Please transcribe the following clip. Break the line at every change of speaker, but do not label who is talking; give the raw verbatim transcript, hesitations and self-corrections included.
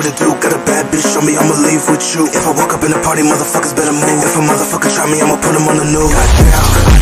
to do. Got a bad bitch on me, I'ma leave with you. If I walk up in the party, motherfuckers better move. If a motherfucker try me, I'ma put him on the news. Goddamn.